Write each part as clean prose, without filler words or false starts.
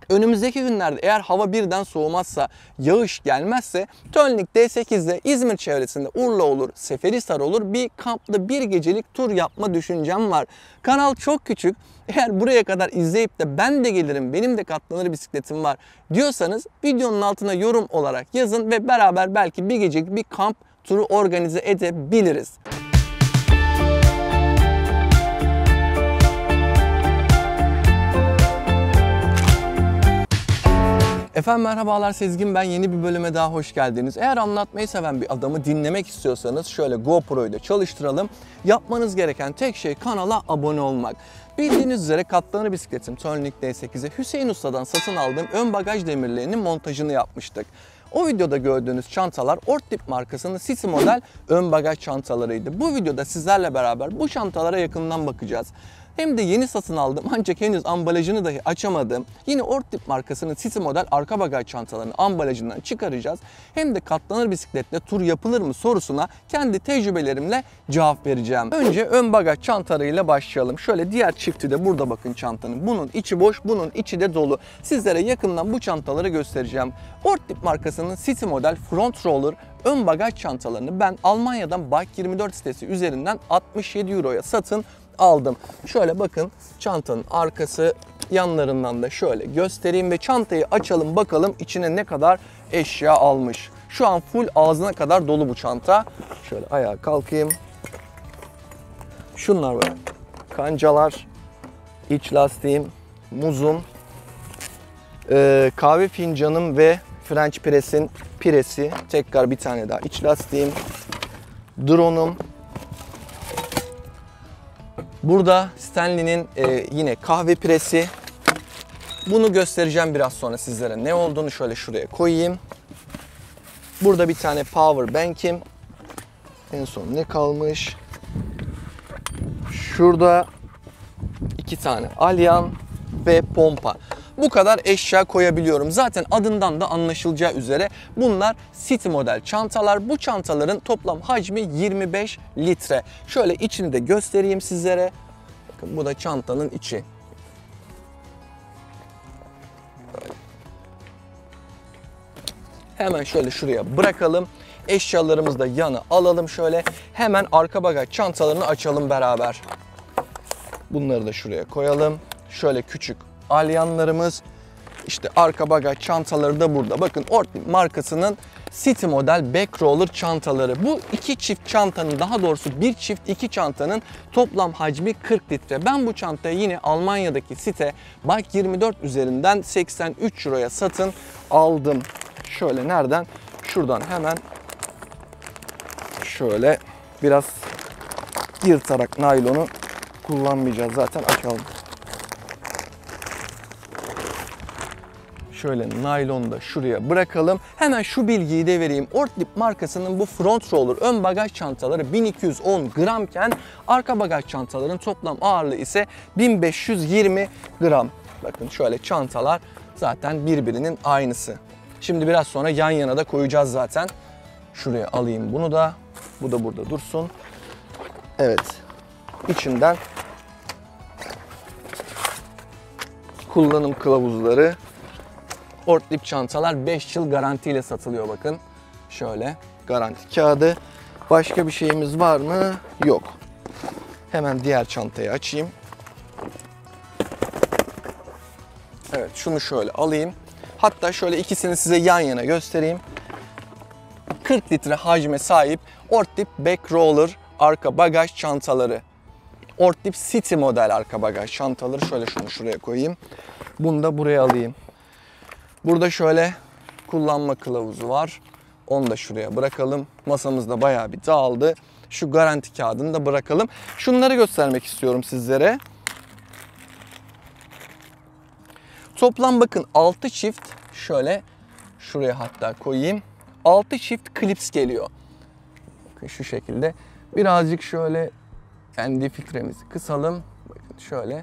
Önümüzdeki günlerde eğer hava birden soğumazsa, yağış gelmezse Tölnik D8'de İzmir çevresinde Urla olur, Seferihisar olur bir kamplı bir gecelik tur yapma düşüncem var. Kanal çok küçük. Eğer buraya kadar izleyip de ben de gelirim, benim de katlanır bisikletim var diyorsanız videonun altına yorum olarak yazın ve beraber belki bir gecelik bir kamp turu organize edebiliriz. Efendim merhabalar, Sezgin ben. Yeni bir bölüme daha hoş geldiniz. Eğer anlatmayı seven bir adamı dinlemek istiyorsanız şöyle GoPro'yu da çalıştıralım. Yapmanız gereken tek şey kanala abone olmak. Bildiğiniz üzere katlanır bisikletim Tölnik D8'e Hüseyin Usta'dan satın aldığım ön bagaj demirlerinin montajını yapmıştık. O videoda gördüğünüz çantalar Ortlieb markasının City model ön bagaj çantalarıydı. Bu videoda sizlerle beraber bu çantalara yakından bakacağız. Hem de yeni satın aldım ancak henüz ambalajını dahi açamadım. Yine Ortlieb markasının City model arka bagaj çantalarını ambalajından çıkaracağız. Hem de katlanır bisikletle tur yapılır mı sorusuna kendi tecrübelerimle cevap vereceğim. Önce ön bagaj çantalarıyla başlayalım. Şöyle diğer çifti de burada bakın çantanın. Bunun içi boş, bunun içi de dolu. Sizlere yakından bu çantaları göstereceğim. Ortlieb markasının City model front roller ön bagaj çantalarını ben Almanya'dan Bike24 sitesi üzerinden 67 euroya satın aldım. Şöyle bakın çantanın arkası, yanlarından da şöyle göstereyim ve çantayı açalım bakalım içine ne kadar eşya almış. Şu an full ağzına kadar dolu bu çanta. Şöyle ayağa kalkayım. Şunlar var. Kancalar, iç lastiğim, muzum, kahve fincanım ve French press'in piresi. Tekrar bir tane daha iç lastiğim, drone'um. Burada Stanley'nin yine kahve piresi. Bunu göstereceğim biraz sonra sizlere ne olduğunu. Şöyle şuraya koyayım. Burada bir tane power bank'im. En son ne kalmış? Şurada 2 tane alyan ve pompa. Bu kadar eşya koyabiliyorum. Zaten adından da anlaşılacağı üzere bunlar City model çantalar. Bu çantaların toplam hacmi 25 litre. Şöyle içini de göstereyim sizlere. Bakın bu da çantanın içi. Böyle. Hemen şöyle şuraya bırakalım. Eşyalarımızı da yana alalım şöyle. Hemen arka bagaj çantalarını açalım beraber. Bunları da şuraya koyalım. Şöyle küçük alyanlarımız, işte arka bagaj çantaları da burada. Bakın Ortlieb markasının City model back roller çantaları. Bu iki çift çantanın, daha doğrusu bir çift iki çantanın toplam hacmi 40 litre. Ben bu çantayı yine Almanya'daki site Bike24 üzerinden 83 euroya satın aldım. Şöyle nereden? Şuradan hemen şöyle biraz yırtarak naylonu kullanmayacağız zaten, açalım. Şöyle naylonu da şuraya bırakalım. Hemen şu bilgiyi de vereyim. Ortlieb markasının bu front roller ön bagaj çantaları 1210 gramken arka bagaj çantaların toplam ağırlığı ise 1520 gram. Bakın şöyle çantalar zaten birbirinin aynısı. Şimdi biraz sonra yan yana da koyacağız zaten. Şuraya alayım bunu da. Bu da burada dursun. Evet. İçinden kullanım kılavuzları. Ortlieb çantalar 5 yıl garantiyle satılıyor bakın. Şöyle garanti kağıdı. Başka bir şeyimiz var mı? Yok. Hemen diğer çantayı açayım. Evet, şunu şöyle alayım. Hatta şöyle ikisini size yan yana göstereyim. 40 litre hacme sahip Ortlieb back roller arka bagaj çantaları. Ortlieb City model arka bagaj çantaları. Şöyle şunu şuraya koyayım. Bunu da buraya alayım. Burada şöyle kullanma kılavuzu var. Onu da şuraya bırakalım. Masamızda bayağı bir dağıldı. Şu garanti kağıdını da bırakalım. Şunları göstermek istiyorum sizlere. Toplam bakın 6 çift, şöyle şuraya hatta koyayım. 6 çift klips geliyor. Bakın şu şekilde. Birazcık şöyle kendi filtremizi kısalım. Bakın şöyle.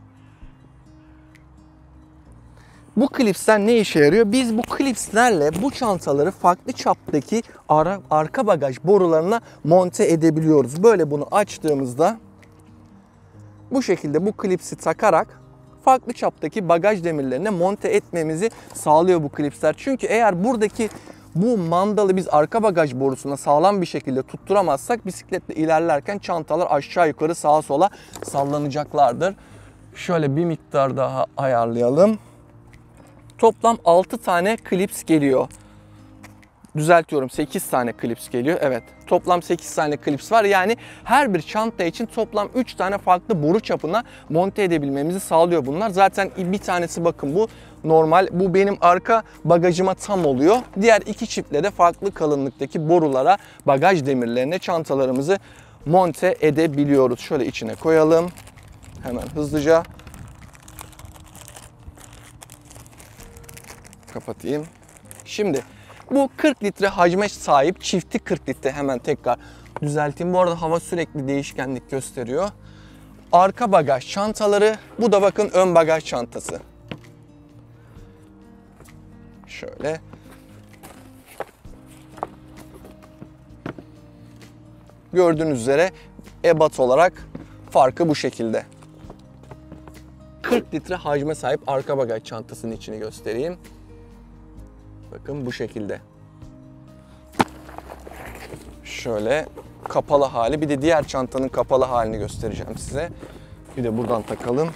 Bu klipsler ne işe yarıyor? Biz bu klipslerle bu çantaları farklı çaptaki arka bagaj borularına monte edebiliyoruz. Böyle bunu açtığımızda bu şekilde bu klipsi takarak farklı çaptaki bagaj demirlerine monte etmemizi sağlıyor bu klipsler. Çünkü eğer buradaki bu mandalı biz arka bagaj borusuna sağlam bir şekilde tutturamazsak bisikletle ilerlerken çantalar aşağı yukarı sağa sola sallanacaklardır. Şöyle bir miktar daha ayarlayalım. Toplam 6 tane klips geliyor. Düzeltiyorum, 8 tane klips geliyor. Evet, toplam 8 tane klips var. Yani her bir çanta için toplam 3 tane farklı boru çapına monte edebilmemizi sağlıyor bunlar. Zaten bir tanesi bakın bu normal. Bu benim arka bagajıma tam oluyor. Diğer iki çiftle de farklı kalınlıktaki borulara, bagaj demirlerine çantalarımızı monte edebiliyoruz. Şöyle içine koyalım. Hemen hızlıca kapatayım. Şimdi bu 40 litre hacme sahip, çifti 40 litre, hemen tekrar düzelteyim. Bu arada hava sürekli değişkenlik gösteriyor. Arka bagaj çantaları, bu da bakın ön bagaj çantası. Şöyle. Gördüğünüz üzere ebat olarak farkı bu şekilde. 40 litre hacme sahip arka bagaj çantasının içini göstereyim. Bakın bu şekilde. Şöyle kapalı hali, bir de diğer çantanın kapalı halini göstereceğim size. Bir de buradan takalım.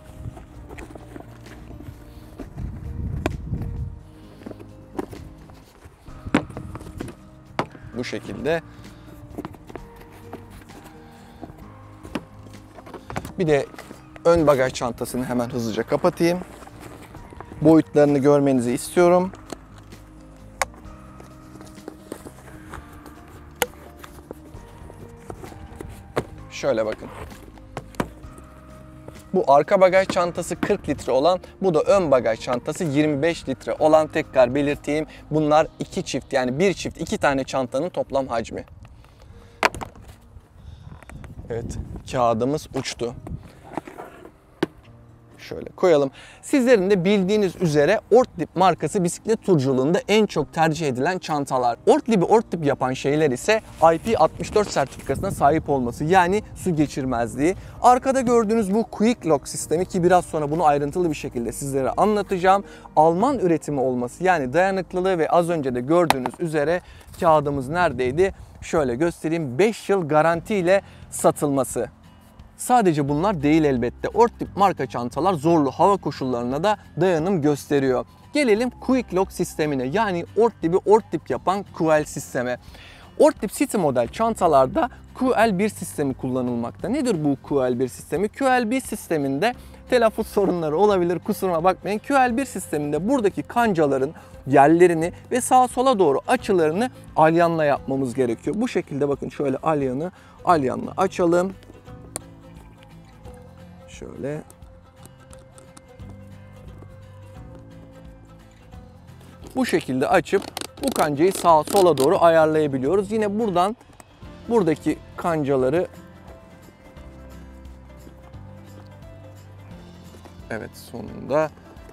Bu şekilde. Bir de ön bagaj çantasını hemen hızlıca kapatayım. Boyutlarını görmenizi istiyorum. Şöyle bakın. Bu arka bagaj çantası 40 litre olan, bu da ön bagaj çantası 25 litre olan, tekrar belirteyim. Bunlar iki çift, yani bir çift iki tane çantanın toplam hacmi. Evet, kağıdımız uçtu. Şöyle koyalım. Sizlerin de bildiğiniz üzere Ortlieb markası bisiklet turculuğunda en çok tercih edilen çantalar. Ortlieb'i Ortlieb yapan şeyler ise IP64 sertifikasına sahip olması, yani su geçirmezliği. Arkada gördüğünüz bu Quick Lock sistemi, ki biraz sonra bunu ayrıntılı bir şekilde sizlere anlatacağım. Alman üretimi olması, yani dayanıklılığı ve az önce de gördüğünüz üzere kağıdımız neredeydi? Şöyle göstereyim, 5 yıl garantiyle satılması. Sadece bunlar değil elbette. Ortlieb marka çantalar zorlu hava koşullarına da dayanım gösteriyor. Gelelim Quick Lock sistemine, yani Ortlieb'i Ortlieb yapan QL sisteme. Ortlieb City model çantalarda QL1 sistemi kullanılmakta. Nedir bu QL1 sistemi? QL1 sisteminde telaffuz sorunları olabilir, kusuruma bakmayın. QL1 sisteminde buradaki kancaların yerlerini ve sağa sola doğru açılarını alyanla yapmamız gerekiyor. Bu şekilde bakın, şöyle alyanla açalım. Şöyle. Bu şekilde açıp bu kancayı sağa sola doğru ayarlayabiliyoruz. Yine buradan buradaki kancaları, evet sonunda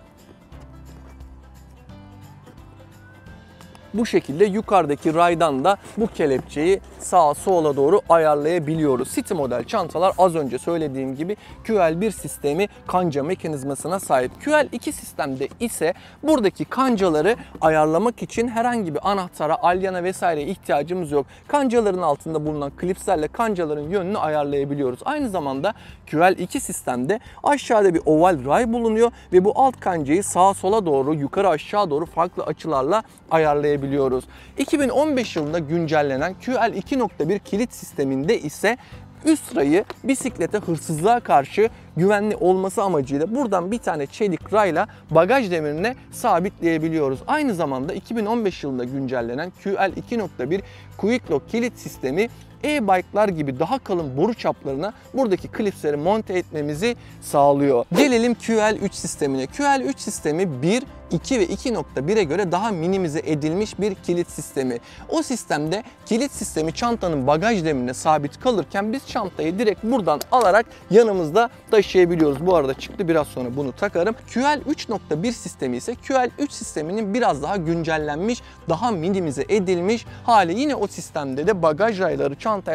bu şekilde yukarıdaki raydan da bu kelepçeyi sağa sola doğru ayarlayabiliyoruz. City model çantalar az önce söylediğim gibi QL1 sistemi kanca mekanizmasına sahip. QL2 sistemde ise buradaki kancaları ayarlamak için herhangi bir anahtara, alyana vesaire ihtiyacımız yok. Kancaların altında bulunan klipslerle kancaların yönünü ayarlayabiliyoruz. Aynı zamanda QL2 sistemde aşağıda bir oval ray bulunuyor ve bu alt kancayı sağa sola doğru, yukarı aşağı doğru farklı açılarla ayarlayabiliyoruz. 2015 yılında güncellenen QL2.1 kilit sisteminde ise üst rayı bisiklete hırsızlığa karşı güvenli olması amacıyla buradan bir tane çelik rayla bagaj demirine sabitleyebiliyoruz. Aynı zamanda 2015 yılında güncellenen QL2.1 Quick Lock kilit sistemi e-bike'lar gibi daha kalın boru çaplarına buradaki klipsleri monte etmemizi sağlıyor. Gelelim QL3 sistemine. QL3 sistemi 1, 2 ve 2.1'e göre daha minimize edilmiş bir kilit sistemi. O sistemde kilit sistemi çantanın bagaj demirine sabit kalırken biz çantayı direkt buradan alarak yanımızda taşıyabiliyoruz. Bu arada çıktı, biraz sonra bunu takarım. QL3.1 sistemi ise QL3 sisteminin biraz daha güncellenmiş, daha minimize edilmiş hali. Yine o sistemde de bagaj rayları çantaya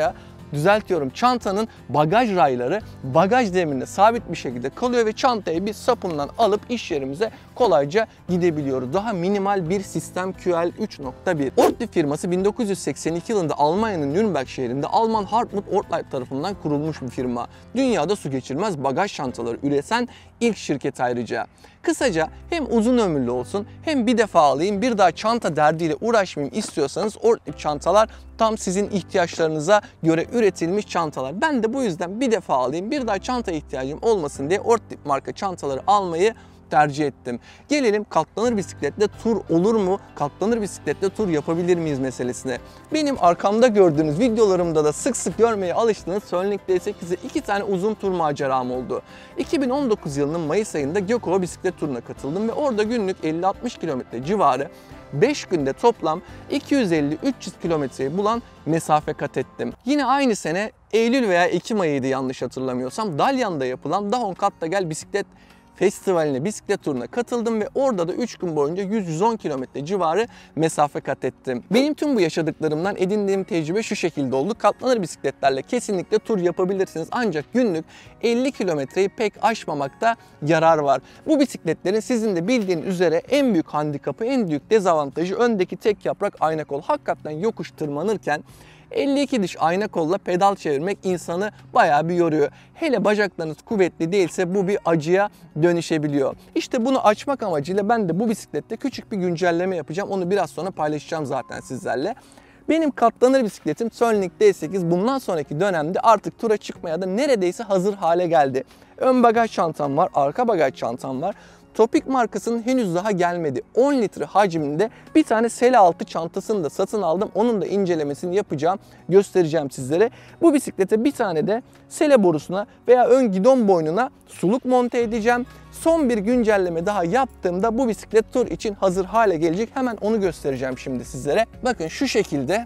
düzeltiyorum, çantanın bagaj rayları bagaj demirine sabit bir şekilde kalıyor ve çantayı biz sapından alıp iş yerimize kolayca gidebiliyoruz. Daha minimal bir sistem QL 3.1. Ortlieb firması 1982 yılında Almanya'nın Nürnberg şehrinde Alman Hartmut Ortlieb tarafından kurulmuş bir firma. Dünyada su geçirmez bagaj çantaları üreten ilk şirket ayrıca. Kısaca hem uzun ömürlü olsun hem bir defa alayım bir daha çanta derdiyle uğraşmayayım istiyorsanız Ortlieb çantalar tam sizin ihtiyaçlarınıza göre üretilmiş çantalar. Ben de bu yüzden bir defa alayım bir daha çanta ihtiyacım olmasın diye Ortlieb marka çantaları almayı tercih ettim. Gelelim katlanır bisikletle tur olur mu? Katlanır bisikletle tur yapabilir miyiz meselesine. Benim arkamda gördüğünüz videolarımda da sık sık görmeye alıştığınız Sörling D8'e 2 tane uzun tur maceram oldu. 2019 yılının Mayıs ayında Gökova bisiklet turuna katıldım ve orada günlük 50-60 kilometre civarı 5 günde toplam 250-300 kilometreyi bulan mesafe kat ettim. Yine aynı sene Eylül veya Ekim ayıydı yanlış hatırlamıyorsam Dalyan'da yapılan Dahon Kattagel bisiklet festivaline, bisiklet turuna katıldım ve orada da 3 gün boyunca 100-110 kilometre civarı mesafe kat ettim. Benim tüm bu yaşadıklarımdan edindiğim tecrübe şu şekilde oldu. Katlanır bisikletlerle kesinlikle tur yapabilirsiniz ancak günlük 50 kilometreyi pek aşmamakta yarar var. Bu bisikletlerin sizin de bildiğiniz üzere en büyük handikapı, en büyük dezavantajı öndeki tek yaprak ayna kol. Hakikaten yokuş tırmanırken 52 diş ayna kolla pedal çevirmek insanı bayağı bir yoruyor. Hele bacaklarınız kuvvetli değilse bu bir acıya dönüşebiliyor. İşte bunu açmak amacıyla ben de bu bisiklette küçük bir güncelleme yapacağım. Onu biraz sonra paylaşacağım zaten sizlerle. Benim katlanır bisikletim Sörling D8 bundan sonraki dönemde artık tura çıkmaya da neredeyse hazır hale geldi. Ön bagaj çantam var, arka bagaj çantam var. Topik markasının henüz daha gelmedi. 10 litre hacminde bir tane sele altı çantasını da satın aldım. Onun da incelemesini yapacağım, göstereceğim sizlere. Bu bisiklete bir tane de sele borusuna veya ön gidon boynuna suluk monte edeceğim. Son bir güncelleme daha yaptığımda bu bisiklet tur için hazır hale gelecek. Hemen onu göstereceğim şimdi sizlere. Bakın şu şekilde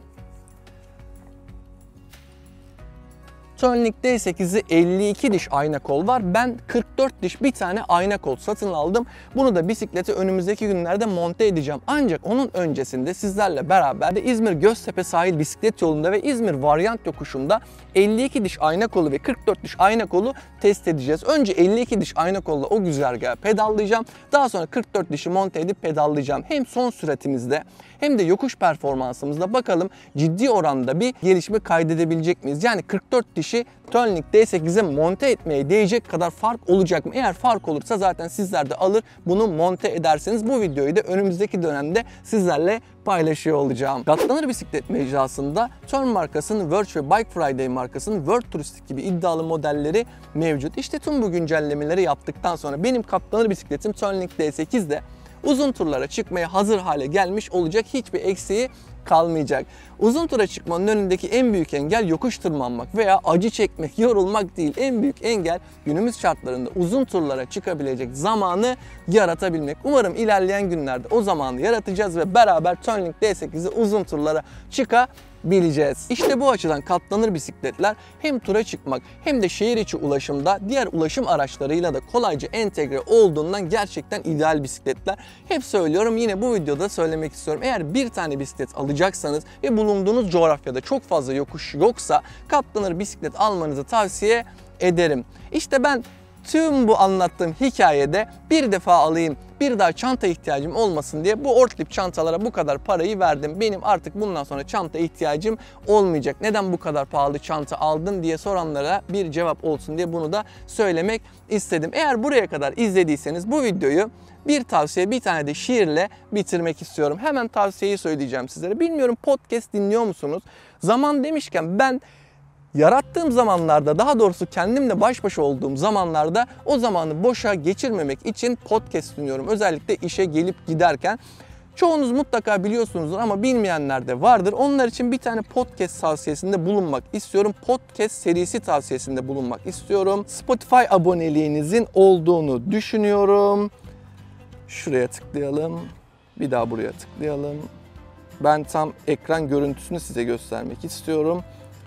Sörling D8'i 52 diş ayna kol var. Ben 44 diş bir tane ayna kol satın aldım. Bunu da bisiklete önümüzdeki günlerde monte edeceğim. Ancak onun öncesinde sizlerle beraber de İzmir Göztepe sahil bisiklet yolunda ve İzmir varyant yokuşunda 52 diş ayna kolu ve 44 diş ayna kolu test edeceğiz. Önce 52 diş ayna kolla o güzergahı pedallayacağım. Daha sonra 44 dişi monte edip pedallayacağım. Hem son süratimizde hem de yokuş performansımızda bakalım ciddi oranda bir gelişme kaydedebilecek miyiz? Yani 44 dişi Sörling D8'e monte etmeye değecek kadar fark olacak mı? Eğer fark olursa zaten sizler de alır bunu monte ederseniz bu videoyu da önümüzdeki dönemde sizlerle paylaşıyor olacağım. Katlanır bisiklet mecrasında Tern markasının Verge ve Bike Friday markasının World Touristik gibi iddialı modelleri mevcut. İşte tüm bu güncellemeleri yaptıktan sonra benim katlanır bisikletim Sörling D8'de uzun turlara çıkmaya hazır hale gelmiş olacak. Hiçbir eksiği kalmayacak. Uzun tura çıkmanın önündeki en büyük engel yokuş tırmanmak veya acı çekmek, yorulmak değil. En büyük engel günümüz şartlarında uzun turlara çıkabilecek zamanı yaratabilmek. Umarım ilerleyen günlerde o zamanı yaratacağız ve beraber Sörling D8'i uzun turlara çıkabileceğiz. İşte bu açıdan katlanır bisikletler hem tura çıkmak hem de şehir içi ulaşımda diğer ulaşım araçlarıyla da kolayca entegre olduğundan gerçekten ideal bisikletler. Hep söylüyorum, yine bu videoda söylemek istiyorum. Eğer bir tane bisiklet alacaksanız ve bulunduğunuz coğrafyada çok fazla yokuş yoksa katlanır bisiklet almanızı tavsiye ederim. İşte ben tüm bu anlattığım hikayede bir defa alayım, bir daha çanta ihtiyacım olmasın diye bu Ortlieb çantalara bu kadar parayı verdim. Benim artık bundan sonra çanta ihtiyacım olmayacak. Neden bu kadar pahalı çanta aldın diye soranlara bir cevap olsun diye bunu da söylemek istedim. Eğer buraya kadar izlediyseniz bu videoyu bir tavsiye, bir tane de şiirle bitirmek istiyorum. Hemen tavsiyeyi söyleyeceğim sizlere. Bilmiyorum podcast dinliyor musunuz? Zaman demişken ben yarattığım zamanlarda, daha doğrusu kendimle baş başa olduğum zamanlarda o zamanı boşa geçirmemek için podcast dinliyorum. Özellikle işe gelip giderken. Çoğunuz mutlaka biliyorsunuzdur ama bilmeyenler de vardır. Onlar için bir tane podcast tavsiyesinde bulunmak istiyorum. Podcast serisi tavsiyesinde bulunmak istiyorum. Spotify aboneliğinizin olduğunu düşünüyorum. Şuraya tıklayalım. Bir daha buraya tıklayalım. Ben tam ekran görüntüsünü size göstermek istiyorum.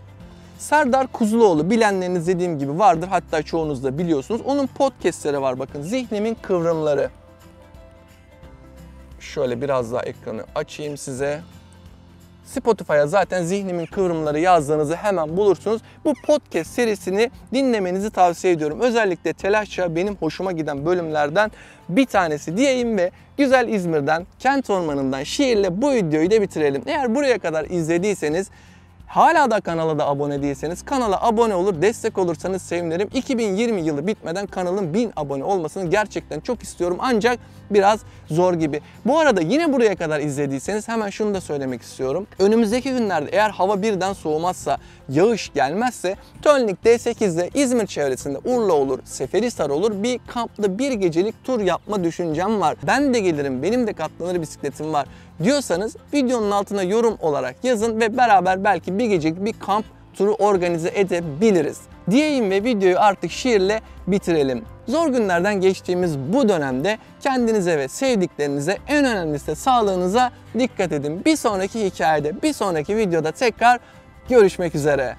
Serdar Kuzuloğlu, bilenleriniz dediğim gibi vardır. Hatta çoğunuz da biliyorsunuz. Onun podcastleri var bakın. Zihnimin Kıvrımları. Şöyle biraz daha ekranı açayım size. Spotify'a zaten Zihnimin Kıvrımları yazdığınızı hemen bulursunuz. Bu podcast serisini dinlemenizi tavsiye ediyorum. Özellikle Telaşça benim hoşuma giden bölümlerden bir tanesi diyeyim ve güzel İzmir'den, Kent Ormanı'ndan şiirle bu videoyu da bitirelim. Eğer buraya kadar izlediyseniz, hala da kanala da abone değilseniz kanala abone olur, destek olursanız sevinirim. 2020 yılı bitmeden kanalın 1000 abone olmasını gerçekten çok istiyorum ancak biraz zor gibi. Bu arada yine buraya kadar izlediyseniz hemen şunu da söylemek istiyorum. Önümüzdeki günlerde eğer hava birden soğumazsa, yağış gelmezse Tölnik D8'de İzmir çevresinde Urla olur, Seferihisar olur bir kamplı bir gecelik tur yapma düşüncem var. Ben de gelirim, benim de katlanır bisikletim var diyorsanız videonun altına yorum olarak yazın ve beraber belki bir gecelik bir kamp turu organize edebiliriz. Diyeyim ve videoyu artık şiirle bitirelim. Zor günlerden geçtiğimiz bu dönemde kendinize ve sevdiklerinize, en önemlisi de sağlığınıza dikkat edin. Bir sonraki hikayede, bir sonraki videoda tekrar görüşmek üzere.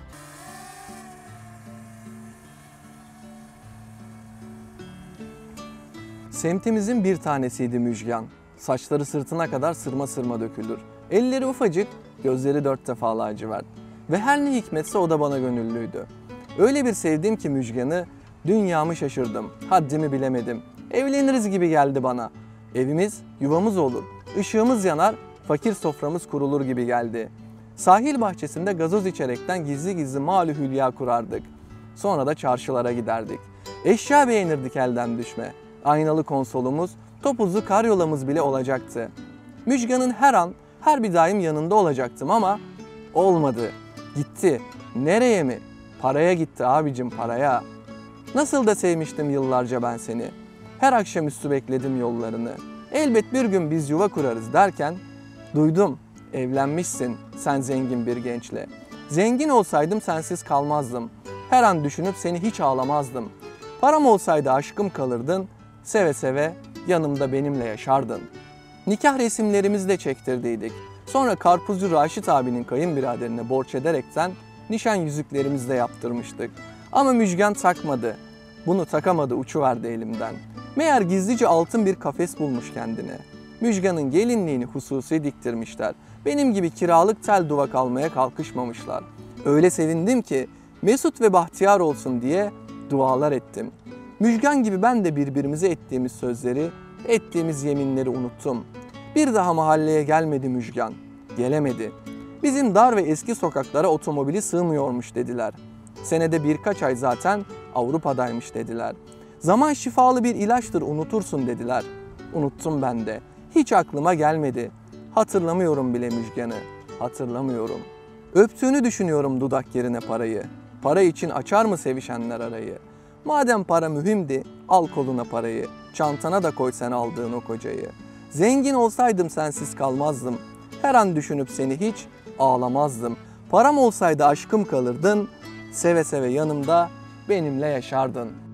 Semtimizin bir tanesiydi Müjgan. Saçları sırtına kadar sırma sırma dökülür. Elleri ufacık, gözleri 4 defa lacivert. Ve her ne hikmetse o da bana gönüllüydü. Öyle bir sevdim ki Müjgan'ı, dünyamı şaşırdım, haddimi bilemedim. Evleniriz gibi geldi bana. Evimiz, yuvamız olur, ışığımız yanar, fakir soframız kurulur gibi geldi. Sahil bahçesinde gazoz içerekten gizli gizli malü hülya kurardık. Sonra da çarşılara giderdik. Eşya beğenirdik elden düşme. Aynalı konsolumuz, topuzlu karyolamız bile olacaktı. Müjgan'ın her an, her bir daim yanında olacaktım ama olmadı. Gitti. Nereye mi? Paraya gitti abicim, paraya. Nasıl da sevmiştim yıllarca ben seni. Her akşamüstü bekledim yollarını. Elbet bir gün biz yuva kurarız derken duydum, evlenmişsin sen zengin bir gençle. Zengin olsaydım sensiz kalmazdım. Her an düşünüp seni hiç ağlamazdım. Param olsaydı aşkım kalırdın, seve seve yanımda benimle yaşardın. Nikah resimlerimizi de çektirdiydik. Sonra Karpuzcu Raşit abinin kayınbiraderine borç ederekten nişan yüzüklerimizi de yaptırmıştık. Ama Müjgan takmadı. Bunu takamadı, uçuverdi elimden. Meğer gizlice altın bir kafes bulmuş kendine. Müjgan'ın gelinliğini hususi diktirmişler. Benim gibi kiralık tel duvak almaya kalkışmamışlar. Öyle sevindim ki mesut ve bahtiyar olsun diye dualar ettim. Müjgan gibi ben de birbirimize ettiğimiz sözleri, ettiğimiz yeminleri unuttum. Bir daha mahalleye gelmedi Müjgan. Gelemedi. Bizim dar ve eski sokaklara otomobili sığmıyormuş dediler. Senede birkaç ay zaten Avrupa'daymış dediler. Zaman şifalı bir ilaçtır unutursun dediler. Unuttum ben de. Hiç aklıma gelmedi. Hatırlamıyorum bile Müjgan'ı. Hatırlamıyorum. Öptüğünü düşünüyorum dudak yerine parayı. Para için açar mı sevişenler arayı? Madem para mühimdi, al koluna parayı. Çantana da koy sen aldığın o kocayı. Zengin olsaydım sensiz kalmazdım. Her an düşünüp seni hiç ağlamazdım. Param olsaydı aşkım kalırdın. Seve seve yanımda benimle yaşardın.